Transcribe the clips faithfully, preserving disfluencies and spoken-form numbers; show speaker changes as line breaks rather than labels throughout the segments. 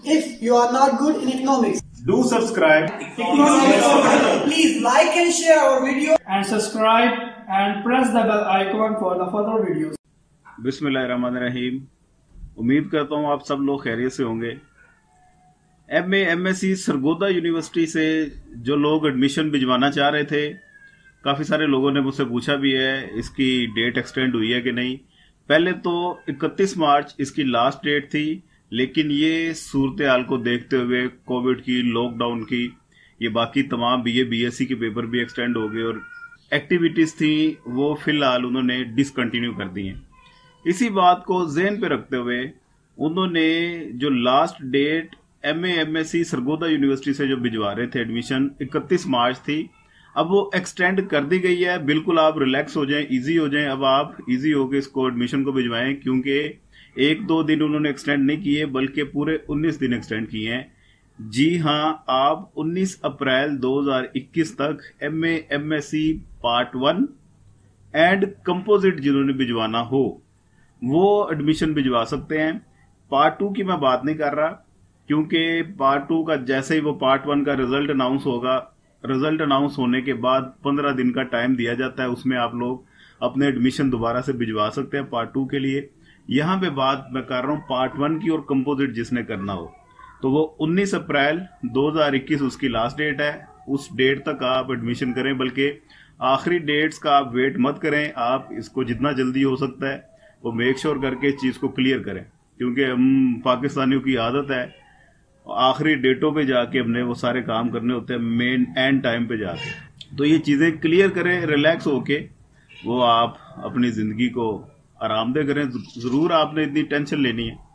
If you are not good in economics,
do subscribe.
Please like and share our video
and subscribe and press the bell icon for the further videos.
बिस्मिल्लाहिर्रहमानिर्रहीम। उम्मीद करता हूँ आप सब लोग खैरियत से होंगे। M A M S C Sargodha university से जो लोग एडमिशन भिजवाना चाह रहे थे, काफ़ी सारे लोगों ने मुझसे पूछा भी है इसकी डेट एक्सटेंड हुई है कि नहीं। पहले तो इकतीस मार्च इसकी लास्ट डेट थी, लेकिन ये सूरत हाल को देखते हुए कोविड की, लॉकडाउन की, ये बाकी तमाम B A B S C के पेपर भी एक्सटेंड हो गए और एक्टिविटीज़ थी वो फिलहाल उन्होंने डिसकंटिन्यू कर दी हैं। इसी बात को ज़हन पे रखते हुए उन्होंने जो last date M A M S C Sargodha university से जो भिजवा रहे थे एडमिशन इकतीस मार्च थी, अब वो एक्सटेंड कर दी गई है। बिल्कुल आप रिलैक्स हो जाएं, इजी हो जाएं। अब आप इजी होकर इसको एडमिशन को भिजवाएं, क्योंकि एक दो दिन उन्होंने एक्सटेंड नहीं किए बल्कि पूरे उन्नीस दिन एक्सटेंड किए हैं। जी हां, आप उन्नीस अप्रैल दो हज़ार इक्कीस तक M A M S C part one and composite जिन्होंने भिजवाना हो वो एडमिशन भिजवा सकते हैं। पार्ट टू की मैं बात नहीं कर रहा, क्योंकि पार्ट टू का जैसे ही वो पार्ट वन का रिजल्ट अनाउंस होगा, रिजल्ट अनाउंस होने के बाद पंद्रह दिन का टाइम दिया जाता है, उसमें आप लोग अपने एडमिशन दोबारा से भिजवा सकते हैं पार्ट टू के लिए। यहां पे बात मैं कर रहा हूं पार्ट वन की, और कंपोजिट जिसने करना हो तो वो उन्नीस अप्रैल दो हज़ार इक्कीस उसकी लास्ट डेट है। उस डेट तक आप एडमिशन करें, बल्कि आखिरी डेट्स का आप वेट मत करें। आप इसको जितना जल्दी हो सकता है वो मेक श्योर करके इस चीज को क्लियर करें, क्योंकि हम पाकिस्तानियों की आदत है आखिरी डेटों पे जाके हमने वो सारे काम करने होते हैं, मेन एंड टाइम पे जाके। तो ये चीजें क्लियर करें, रिलैक्स होके वो आप अपनी जिंदगी को आरामदेह करें। जरूर आपने इतनी टेंशन लेनी है।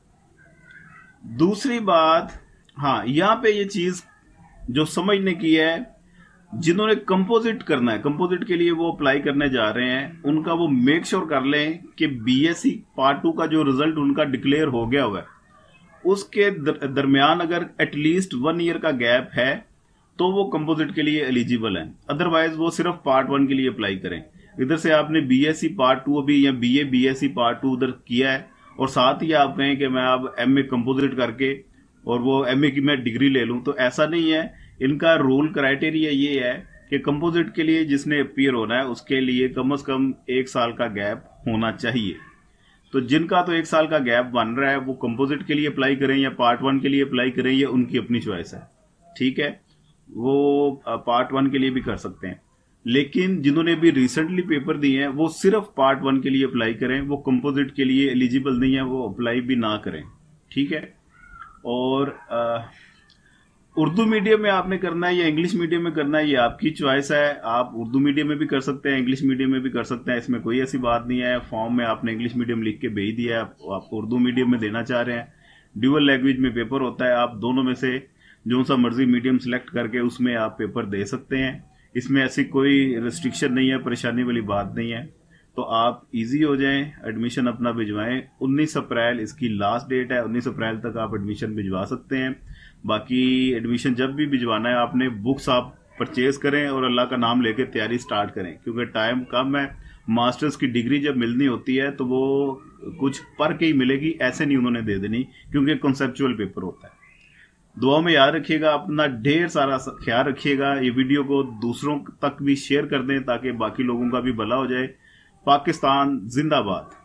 दूसरी बात, हाँ, यहां पे ये चीज जो समझने की है, जिन्होंने कंपोजिट करना है, कंपोजिट के लिए वो अप्लाई करने जा रहे हैं, उनका वो मेक श्योर कर लें कि B S C part two का जो रिजल्ट उनका डिक्लेयर हो गया हुआ है उसके दर, दरमियान अगर एटलीस्ट वन ईयर का गैप है तो वो कंपोजिट के लिए एलिजिबल है। अदरवाइज वो सिर्फ पार्ट वन के लिए अप्लाई करें। इधर से आपने B S C part two अभी या B A B S C part two उधर किया है, और साथ ही आप कहें कि मैं अब एम ए कंपोजिट करके और वो एम ए की मैं डिग्री ले लूं, तो ऐसा नहीं है। इनका रूल क्राइटेरिया ये है कि कंपोजिट के लिए जिसने अपीयर होना है उसके लिए कम से कम एक साल का गैप होना चाहिए। तो जिनका तो एक साल का गैप बन रहा है वो कंपोजिट के लिए अप्लाई करें या पार्ट वन के लिए अप्लाई करें, ये उनकी अपनी चॉइस है। ठीक है, वो पार्ट वन के लिए भी कर सकते हैं, लेकिन जिन्होंने भी रिसेंटली पेपर दिए हैं वो सिर्फ पार्ट वन के लिए अप्लाई करें। वो कंपोजिट के लिए एलिजिबल नहीं है, वो अप्लाई भी ना करें। ठीक है। और आ, उर्दू मीडियम में आपने करना है या इंग्लिश मीडियम में करना है, ये आपकी चॉइस है। आप उर्दू मीडियम में भी कर सकते हैं, इंग्लिश मीडियम में भी कर सकते हैं, इसमें कोई ऐसी बात नहीं है। फॉर्म में आपने इंग्लिश मीडियम लिख के भेज दिया है, आप, आप उर्दू मीडियम में देना चाह रहे हैं। ड्यूअल लैंग्वेज में पेपर होता है, आप दोनों में से जो सा मर्जी मीडियम सिलेक्ट करके उसमें आप पेपर दे सकते हैं। इसमें ऐसी कोई रिस्ट्रिक्शन नहीं है, परेशानी वाली बात नहीं है। तो आप इजी हो जाएं, एडमिशन अपना भिजवाएं। उन्नीस अप्रैल इसकी लास्ट डेट है, उन्नीस अप्रैल तक आप एडमिशन भिजवा सकते हैं। बाकी एडमिशन जब भी भिजवाना है आपने बुक्स आप परचेज करें और अल्लाह का नाम लेके तैयारी स्टार्ट करें, क्योंकि टाइम कम है। मास्टर्स की डिग्री जब मिलनी होती है तो वो कुछ पढ़ के ही मिलेगी, ऐसे नहीं उन्होंने दे देनी, क्योंकि कॉन्सेप्चुअल पेपर होता है। दुआ में याद रखिएगा, अपना ढेर सारा ख्याल रखिएगा। ये वीडियो को दूसरों तक भी शेयर कर दें ताकि बाकी लोगों का भी भला हो जाए। पाकिस्तान जिंदाबाद।